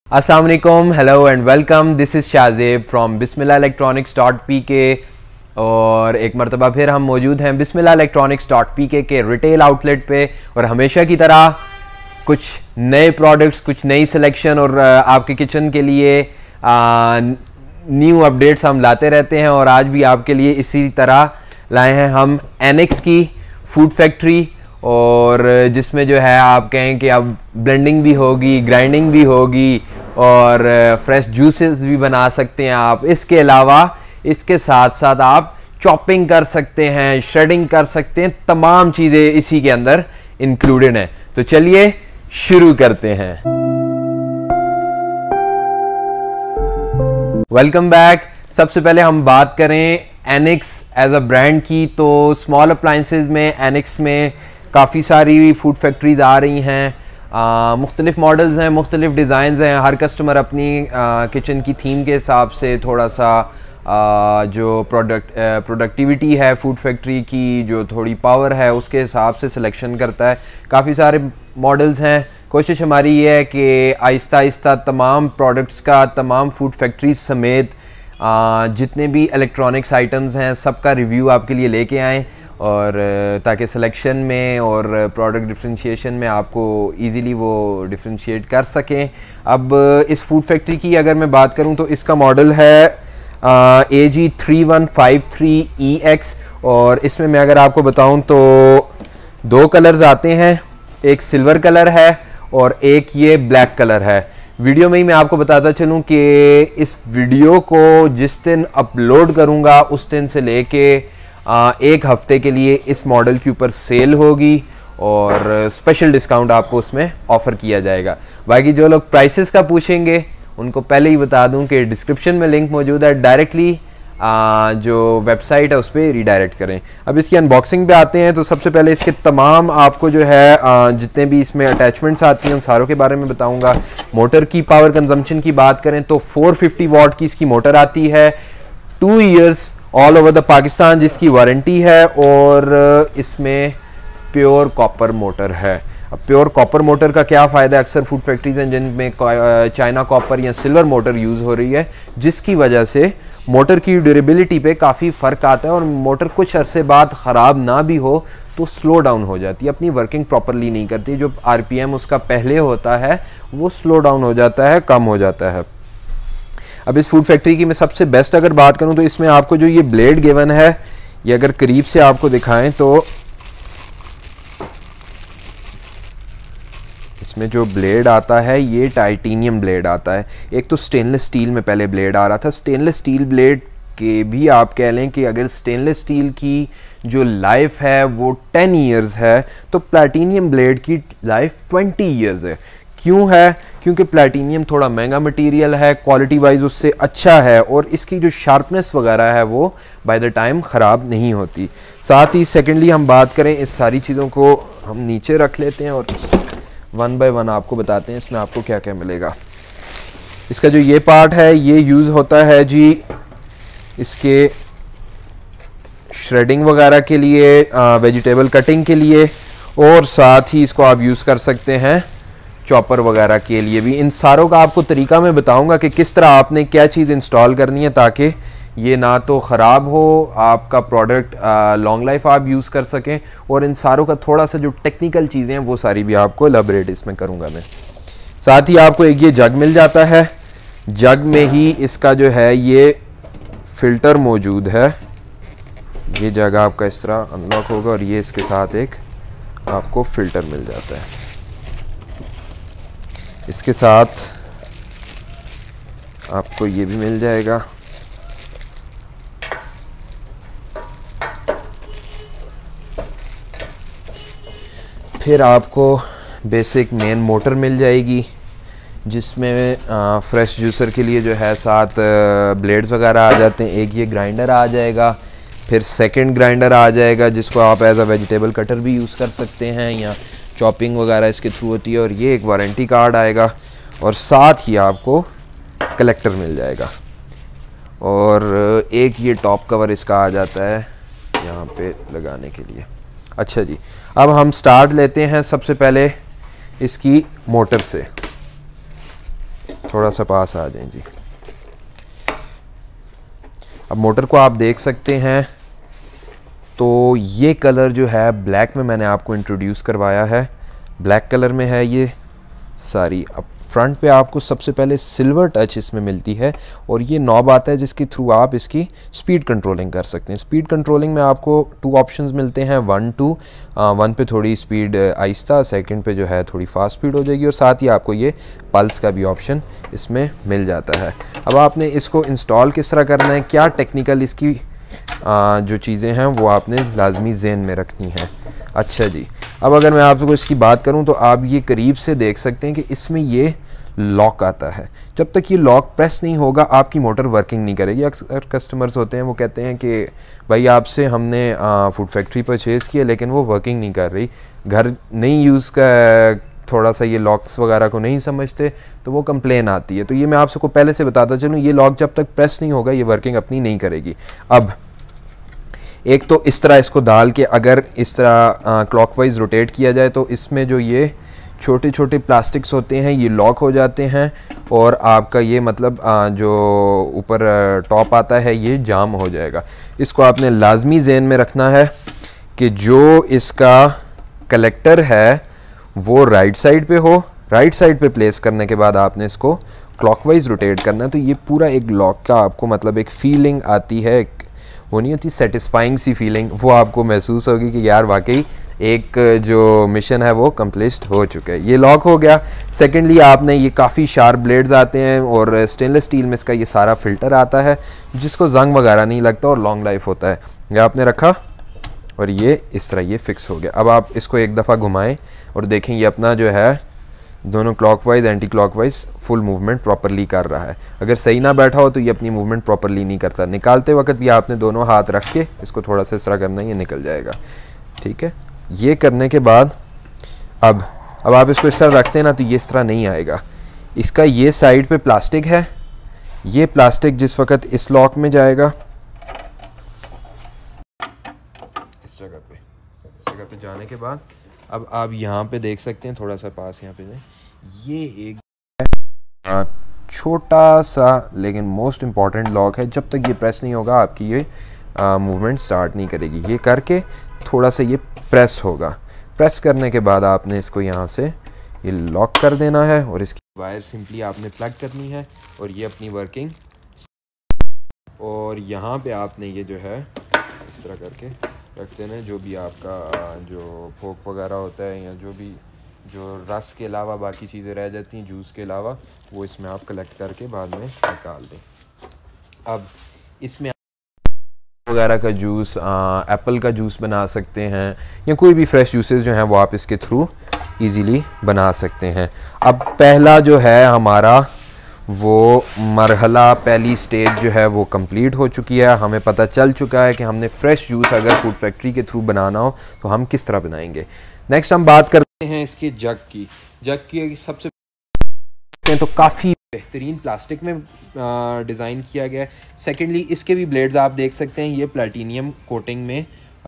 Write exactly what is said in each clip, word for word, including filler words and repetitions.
अस्सलाम वालेकुम, hello and welcome. This is Shazeb from Bismillah electronics dot P K और एक मरतबा फिर हम मौजूद हैं बिस्मिल्लाह इलेक्ट्रॉनिक्स डॉट पी के के रिटेल आउटलेट पे और हमेशा की तरह कुछ नए प्रोडक्ट्स, कुछ नई सिलेक्शन और आपके किचन के लिए न्यू अपडेट्स हम लाते रहते हैं। और आज भी आपके लिए इसी तरह लाए हैं हम एनेक्स की फूड फैक्ट्री, और जिसमें जो है आप कहें कि अब ब्लेंडिंग भी होगी, ग्राइंडिंग भी होगी और फ्रेश जूसेस भी बना सकते हैं आप। इसके अलावा इसके साथ साथ आप चॉपिंग कर सकते हैं, श्रेडिंग कर सकते हैं, तमाम चीज़ें इसी के अंदर इंक्लूडेड हैं। तो चलिए शुरू करते हैं। Welcome back. सबसे पहले हम बात करें एनेक्स एज अ ब्रांड की, तो स्मॉल अप्लाइंसेस में एनेक्स में काफ़ी सारी फूड फैक्ट्रीज़ आ रही हैं, मुख्तलिफ मॉडल्स हैं, मुख्तलिफ डिज़ाइंस हैं। हर कस्टमर अपनी किचन की थीम के हिसाब से थोड़ा सा आ, जो प्रोडक्ट प्रोडक्टिविटी है फूड फैक्ट्री की, जो थोड़ी पावर है, उसके हिसाब से सिलेक्शन करता है। काफ़ी सारे मॉडल्स हैं। कोशिश हमारी ये है कि आहिस्ता आहिस्ता तमाम प्रोडक्ट्स का, तमाम फूड फैक्ट्रीज समेत आ, जितने भी इलेक्ट्रॉनिक्स आइटम्स हैं सबका रिव्यू आपके लिए लेके आएँ, और ताकि सिलेक्शन में और प्रोडक्ट डिफरेंशिएशन में आपको इजीली वो डिफरेंशिएट कर सकें। अब इस फूड फैक्ट्री की अगर मैं बात करूं तो इसका मॉडल है A G three one five three E X, और इसमें मैं अगर आपको बताऊं तो दो कलर्स आते हैं, एक सिल्वर कलर है और एक ये ब्लैक कलर है। वीडियो में ही मैं आपको बताता चलूं कि इस वीडियो को जिस दिन अपलोड करूंगा उस दिन से लेके आ, एक हफ्ते के लिए इस मॉडल के ऊपर सेल होगी और स्पेशल डिस्काउंट आपको उसमें ऑफ़र किया जाएगा। बाकी जो लोग प्राइसेस का पूछेंगे उनको पहले ही बता दूं कि डिस्क्रिप्शन में लिंक मौजूद है, डायरेक्टली जो वेबसाइट है उस पर रीडायरेक्ट करें। अब इसकी अनबॉक्सिंग पे आते हैं, तो सबसे पहले इसके तमाम आपको जो है आ, जितने भी इसमें अटैचमेंट्स आती हैं उन सारों के बारे में बताऊँगा। मोटर की पावर कंजम्पशन की बात करें तो फोर फिफ्टी वॉट की इसकी मोटर आती है, two years all over the Pakistan जिसकी वारंटी है, और इसमें प्योर कॉपर मोटर है। अब प्योर कॉपर मोटर का क्या फ़ायदा है? अक्सर फूड फैक्ट्रीज हैं जिनमें चाइना कॉपर या सिल्वर मोटर यूज़ हो रही है, जिसकी वजह से मोटर की ड्यूरेबिलिटी पे काफ़ी फ़र्क आता है, और मोटर कुछ अरसे बाद ख़राब ना भी हो तो स्लो डाउन हो जाती है, अपनी वर्किंग प्रॉपरली नहीं करती। जो आरपीएम उसका पहले होता है वो स्लो डाउन हो जाता है, कम हो जाता है। अब इस फूड फैक्ट्री की मैं सबसे बेस्ट अगर बात करूं तो इसमें आपको जो ये ब्लेड गिवन है, ये अगर करीब से आपको दिखाएं तो इसमें जो ब्लेड आता है ये टाइटेनियम ब्लेड आता है। एक तो स्टेनलेस स्टील में पहले ब्लेड आ रहा था। स्टेनलेस स्टील ब्लेड के भी आप कह लें कि अगर स्टेनलेस स्टील की जो लाइफ है वो टेन ईयर्स है, तो प्लैटिनियम ब्लेड की लाइफ ट्वेंटी ईयर्स है। क्यों है? क्योंकि प्लैटिनियम थोड़ा महंगा मटेरियल है, क्वालिटी वाइज उससे अच्छा है, और इसकी जो शार्पनेस वगैरह है वो बाय द टाइम ख़राब नहीं होती। साथ ही सेकेंडली हम बात करें, इस सारी चीज़ों को हम नीचे रख लेते हैं और वन बाय वन आपको बताते हैं इसमें आपको क्या क्या मिलेगा। इसका जो ये पार्ट है ये यूज़ होता है जी इसके श्रेडिंग वगैरह के लिए, वेजिटेबल कटिंग के लिए, और साथ ही इसको आप यूज़ कर सकते हैं चॉपर वगैरह के लिए भी। इन सारों का आपको तरीका मैं बताऊंगा कि किस तरह आपने क्या चीज़ इंस्टॉल करनी है ताकि ये ना तो ख़राब हो, आपका प्रोडक्ट लॉन्ग लाइफ आप यूज़ कर सकें, और इन सारों का थोड़ा सा जो टेक्निकल चीज़ें हैं वो सारी भी आपको एलाबोरेट इसमें करूँगा मैं। साथ ही आपको एक ये जग मिल जाता है, जग में ही इसका जो है ये फ़िल्टर मौजूद है। ये जग आपका इस तरह अनलॉक होगा और ये इसके साथ एक आपको फ़िल्टर मिल जाता है। इसके साथ आपको ये भी मिल जाएगा। फिर आपको बेसिक मेन मोटर मिल जाएगी, जिसमें फ्रेश जूसर के लिए जो है साथ ब्लेड्स वगैरह आ जाते हैं। एक ये ग्राइंडर आ जाएगा, फिर सेकंड ग्राइंडर आ जाएगा जिसको आप एज अ वेजिटेबल कटर भी यूज़ कर सकते हैं, या चॉपिंग वगैरह इसके थ्रू होती है। और ये एक वारंटी कार्ड आएगा, और साथ ही आपको कलेक्टर मिल जाएगा, और एक ये टॉप कवर इसका आ जाता है यहाँ पे लगाने के लिए। अच्छा जी, अब हम स्टार्ट लेते हैं सबसे पहले इसकी मोटर से। थोड़ा सा पास आ जाएं जी। अब मोटर को आप देख सकते हैं, तो ये कलर जो है ब्लैक में मैंने आपको इंट्रोड्यूस करवाया है, ब्लैक कलर में है ये सारी। अब फ्रंट पे आपको सबसे पहले सिल्वर टच इसमें मिलती है और ये नॉब आता है जिसके थ्रू आप इसकी स्पीड कंट्रोलिंग कर सकते हैं। स्पीड कंट्रोलिंग में आपको टू ऑप्शंस मिलते हैं, वन टू वन पे थोड़ी स्पीड आहिस्ता, सेकंड पे जो है थोड़ी फास्ट स्पीड हो जाएगी और साथ ही आपको ये पल्स का भी ऑप्शन इसमें मिल जाता है। अब आपने इसको इंस्टॉल किस तरह करना है, क्या टेक्निकल इसकी आ, जो चीज़ें हैं वो आपने लाजमी ज़हन में रखनी है। अच्छा जी, अब अगर मैं आपको इसकी बात करूं तो आप ये करीब से देख सकते हैं कि इसमें ये लॉक आता है। जब तक ये लॉक प्रेस नहीं होगा आपकी मोटर वर्किंग नहीं करेगी। अक्सर कस्टमर्स होते हैं वो कहते हैं कि भाई आपसे हमने फूड फैक्ट्री परचेज़ किया लेकिन वो वर्किंग नहीं कर रही, घर नहीं यूज़ का थोड़ा सा ये लॉक्स वगैरह को नहीं समझते तो वो कंप्लेन आती है। तो ये मैं आप सबको पहले से बताता चलूँ, ये लॉक जब तक प्रेस नहीं होगा ये वर्किंग अपनी नहीं करेगी। अब एक तो इस तरह इसको डाल के अगर इस तरह क्लॉकवाइज रोटेट किया जाए तो इसमें जो ये छोटे छोटे प्लास्टिक्स होते हैं ये लॉक हो जाते हैं और आपका ये मतलब आ, जो ऊपर टॉप आता है ये जाम हो जाएगा। इसको आपने लाजमी ज़हन में रखना है कि जो इसका कलेक्टर है वो राइट साइड पे हो। राइट साइड पे प्लेस करने के बाद आपने इसको क्लॉकवाइज रोटेट करना है तो ये पूरा एक लॉक का आपको मतलब एक फीलिंग आती है, वो नहीं होती सेटिस्फाइंग सी फीलिंग, वो आपको महसूस होगी कि यार वाकई एक जो मिशन है वो कम्प्लीट हो चुका है। ये लॉक हो गया। सेकेंडली आपने ये काफ़ी शार्प ब्लेड्स आते हैं और स्टेनलेस स्टील में इसका ये सारा फिल्टर आता है जिसको जंग वगैरह नहीं लगता और लॉन्ग लाइफ होता है। ये आपने रखा और ये इस तरह ये फिक्स हो गया। अब आप इसको एक दफ़ा घुमाएं और देखें ये अपना जो है दोनों clockwise anti clockwise full movement properly कर रहा है। अगर सही ना बैठा हो तो ये अपनी मूवमेंट प्रॉपरली नहीं करता। निकालते वक्त भी आपने दोनों हाथ रख के इसको थोड़ा सा इस तरह करना है, ये निकल जाएगा। ठीक है, ये करने के बाद अब अब आप इसको इस तरह रखते हैं ना तो ये इस तरह नहीं आएगा। इसका ये साइड पे प्लास्टिक है, ये प्लास्टिक जिस वक्त इस लॉक में जाएगा इस जगह पे इस जगह पे जाने के बाद अब आप यहाँ पे देख सकते हैं, थोड़ा सा पास यहाँ पे जाए, ये एक छोटा सा लेकिन मोस्ट इम्पॉर्टेंट लॉक है। जब तक ये प्रेस नहीं होगा आपकी ये मूवमेंट स्टार्ट नहीं करेगी। ये करके थोड़ा सा ये प्रेस होगा। प्रेस करने के बाद आपने इसको यहाँ से ये लॉक कर देना है और इसकी वायर सिंपली आपने प्लग करनी है और ये अपनी वर्किंग। और यहाँ पे आपने ये जो है इस तरह करके रख देना है। जो भी आपका जो फोक वगैरह होता है या जो भी जो रस के अलावा बाकी चीज़ें रह जाती हैं जूस के अलावा, वो इसमें आप कलेक्ट करके बाद में निकाल दें। अब इसमें वगैरह का जूस, एप्पल का जूस बना सकते हैं या कोई भी फ्रेश जूसेस जो हैं वो आप इसके थ्रू इजीली बना सकते हैं। अब पहला जो है हमारा वो मरहला, पहली स्टेज जो है वो कंप्लीट हो चुकी है। हमें पता चल चुका है कि हमने फ्रेश जूस अगर फूड फैक्ट्री के थ्रू बनाना हो तो हम किस तरह बनाएंगे। नेक्स्ट हम बात करते हैं इसके जग की। जग की सबसे तो काफ़ी बेहतरीन प्लास्टिक में डिज़ाइन किया गया है। सेकेंडली इसके भी ब्लेड्स आप देख सकते हैं ये प्लेटिनियम कोटिंग में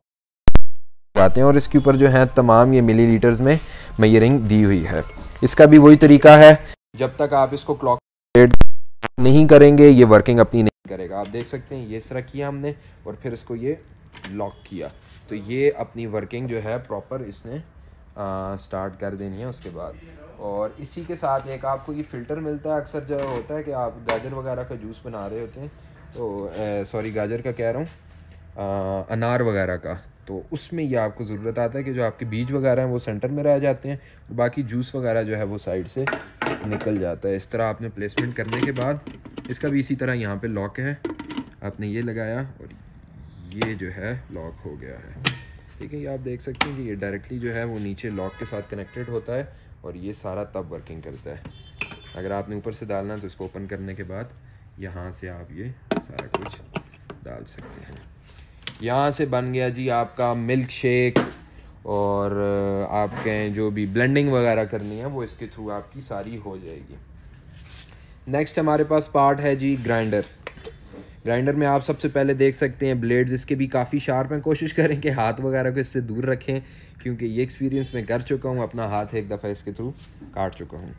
आते हैं और इसके ऊपर जो है तमाम ये मिलीलीटर्स में मेजरिंग दी हुई है। इसका भी वही तरीका है, जब तक आप इसको क्लॉक नहीं करेंगे ये वर्किंग अपनी नहीं करेगा। आप देख सकते हैं ये इस तरह किया हमने और फिर इसको ये लॉक किया तो ये अपनी वर्किंग जो है प्रॉपर इसने आ, स्टार्ट कर देनी है उसके बाद। और इसी के साथ एक आपको ये फ़िल्टर मिलता है। अक्सर जो होता है कि आप गाजर वगैरह का जूस बना रहे होते हैं तो सॉरी गाजर का कह रहा हूँ, अनार वगैरह का, तो उसमें ये आपको ज़रूरत आता है कि जो आपके बीज वगैरह हैं वो सेंटर में रह जाते हैं और बाकी जूस वगैरह जो है वो साइड से निकल जाता है। इस तरह आपने प्लेसमेंट करने के बाद इसका भी इसी तरह यहाँ पे लॉक है, आपने ये लगाया और ये जो है लॉक हो गया है। ठीक है, ये आप देख सकते हैं कि ये डायरेक्टली जो है वो नीचे लॉक के साथ कनेक्टेड होता है और ये सारा तब वर्किंग करता है। अगर आपने ऊपर से डालना तो इसको ओपन करने के बाद यहाँ से आप ये सारा कुछ डाल सकते हैं। यहाँ से बन गया जी आपका मिल्क शेक और आपके जो भी ब्लेंडिंग वगैरह करनी है वो इसके थ्रू आपकी सारी हो जाएगी। नेक्स्ट हमारे पास पार्ट है जी ग्राइंडर। ग्राइंडर में आप सबसे पहले देख सकते हैं ब्लेड्स इसके भी काफ़ी शार्प हैं। कोशिश करें कि हाथ वगैरह को इससे दूर रखें क्योंकि ये एक्सपीरियंस मैं कर चुका हूँ, अपना हाथ एक दफ़ा इसके थ्रू काट चुका हूँ।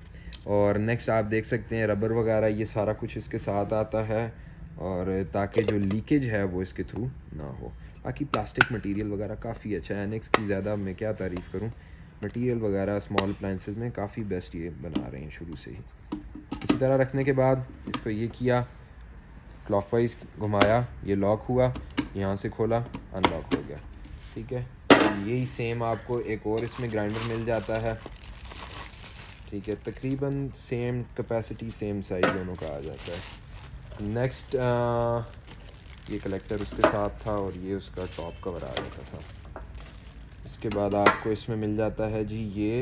और नेक्स्ट आप देख सकते हैं रबर वगैरह ये सारा कुछ इसके साथ आता है, और ताकि जो लीकेज है वो इसके थ्रू ना हो। बाकी प्लास्टिक मटेरियल वगैरह काफ़ी अच्छा है, एनेक्स की ज़्यादा मैं क्या तारीफ़ करूं, मटेरियल वगैरह स्मॉल अप्लायंसेस में काफ़ी बेस्ट ये बना रहे हैं शुरू से ही। इसी तरह रखने के बाद इसको ये किया, क्लॉकवाइज घुमाया, ये लॉक हुआ, यहाँ से खोला, अनलॉक हो गया। ठीक है, यही सेम आपको एक और इसमें ग्राइंडर मिल जाता है। ठीक है, तकरीबन सेम कैपेसिटी सेम साइज़ दोनों का आ जाता है। नेक्स्ट ये कलेक्टर उसके साथ था और ये उसका टॉप कवर आ जाता था। इसके बाद आपको इसमें मिल जाता है जी ये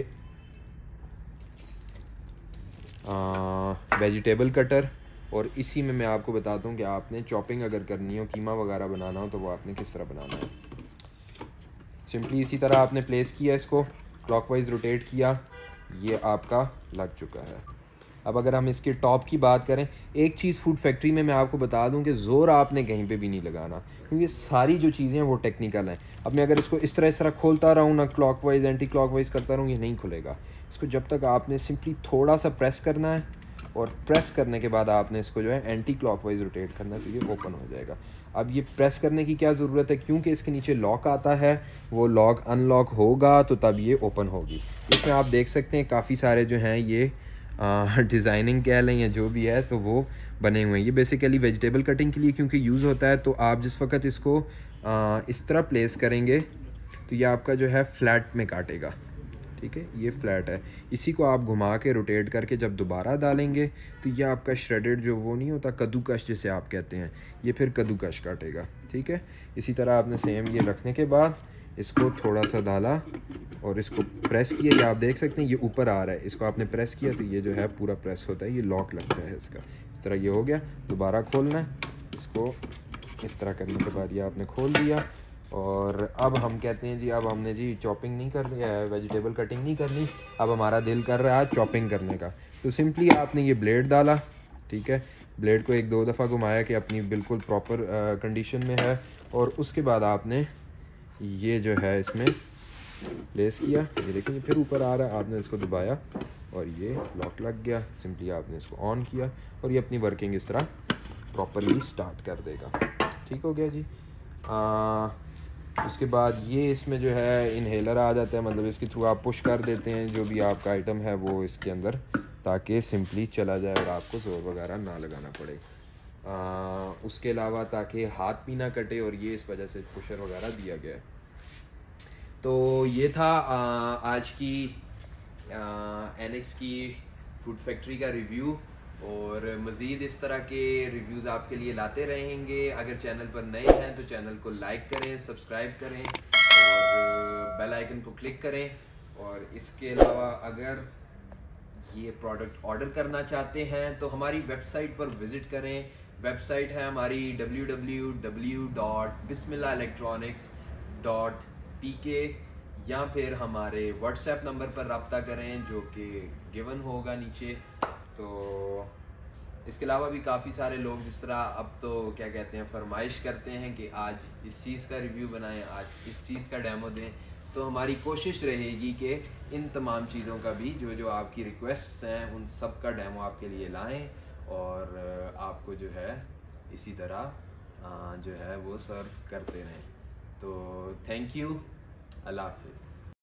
वेजिटेबल कटर, और इसी में मैं आपको बताता हूँ कि आपने चॉपिंग अगर करनी हो, कीमा वगैरह बनाना हो, तो वो आपने किस तरह बनाना है। सिंपली इसी तरह आपने प्लेस किया, इसको क्लॉकवाइज रोटेट किया, ये आपका लग चुका है। अब अगर हम इसके टॉप की बात करें, एक चीज़ फूड फैक्ट्री में मैं आपको बता दूं कि ज़ोर आपने कहीं पे भी नहीं लगाना, क्योंकि सारी जो चीज़ें हैं वो टेक्निकल हैं। अब मैं अगर इसको इस तरह इस तरह खोलता रहूँ ना, क्लॉकवाइज एंटी क्लॉकवाइज करता रहूँ, ये नहीं खुलेगा। इसको जब तक आपने सिंपली थोड़ा सा प्रेस करना है, और प्रेस करने के बाद आपने इसको जो है एंटी क्लॉकवाइज रोटेट करना है, तो ये ओपन हो जाएगा। अब ये प्रेस करने की क्या ज़रूरत है, क्योंकि इसके नीचे लॉक आता है, वो लॉक अनलॉक होगा तो तब ये ओपन होगी। इसमें आप देख सकते हैं काफ़ी सारे जो हैं ये डिज़ाइनिंग कह लें या जो भी है, तो वो बने हुए हैं। ये बेसिकली वेजिटेबल कटिंग के लिए क्योंकि यूज़ होता है, तो आप जिस वक्त इसको आ, इस तरह प्लेस करेंगे तो ये आपका जो है फ्लैट में काटेगा। ठीक है, ये फ्लैट है, इसी को आप घुमा के रोटेट करके जब दोबारा डालेंगे तो ये आपका श्रेडेड जो वो नहीं होता कद्दूकश जिसे आप कहते हैं, ये फिर कद्दूकश काटेगा। ठीक है, इसी तरह आपने सेम ये रखने के बाद इसको थोड़ा सा डाला और इसको प्रेस किया, ये आप देख सकते हैं ये ऊपर आ रहा है, इसको आपने प्रेस किया तो ये जो है पूरा प्रेस होता है, ये लॉक लगता है इसका। इस तरह ये हो गया, दोबारा खोलना है इसको, इस तरह करने के बाद ये आपने खोल दिया। और अब हम कहते हैं जी अब हमने जी चॉपिंग नहीं करनी है, वेजिटेबल कटिंग नहीं करनी, अब हमारा दिल कर रहा है चॉपिंग करने का। तो सिंपली आपने ये ब्लेड डाला, ठीक है, ब्लेड को एक दो दफ़ा घुमाया कि अपनी बिल्कुल प्रॉपर कंडीशन में है, और उसके बाद आपने ये जो है इसमें प्लेस किया, ये देखिए फिर ऊपर आ रहा है, आपने इसको दबाया और ये लॉक लग गया। सिंपली आपने इसको ऑन किया और ये अपनी वर्किंग इस तरह प्रॉपरली स्टार्ट कर देगा। ठीक हो गया जी। आ, उसके बाद ये इसमें जो है इन्हेलर आ जाता है, मतलब इसके थ्रू आप पुश कर देते हैं जो भी आपका आइटम है वो इसके अंदर, ताकि सिंपली चला जाए और आपको जोर वगैरह ना लगाना पड़े। आ, उसके अलावा ताकि हाथ भी ना कटे, और ये इस वजह से पुशर वगैरह दिया गया है। तो ये था आ, आज की एनेक्स की फूड फैक्ट्री का रिव्यू, और मज़ीद इस तरह के रिव्यूज़ आपके लिए लाते रहेंगे। अगर चैनल पर नए हैं तो चैनल को लाइक करें, सब्सक्राइब करें और बेल आइकन को क्लिक करें। और इसके अलावा अगर ये प्रोडक्ट ऑर्डर करना चाहते हैं तो हमारी वेबसाइट पर विज़िट करें। वेबसाइट है हमारी W W W dot Bismillah electronics dot P K, या फिर हमारे व्हाट्सएप नंबर पर रब्ता करें जो कि गिवन होगा नीचे। तो इसके अलावा भी काफ़ी सारे लोग जिस तरह अब तो क्या कहते हैं फरमाइश करते हैं कि आज इस चीज़ का रिव्यू बनाएं, आज इस चीज़ का डेमो दें, तो हमारी कोशिश रहेगी कि इन तमाम चीज़ों का भी जो जो आपकी रिक्वेस्ट्स हैं उन सब का डेमो आपके लिए लाएं, और आपको जो है इसी तरह जो है वो सर्व करते रहें। तो थैंक यू, अल्लाह हाफिज़।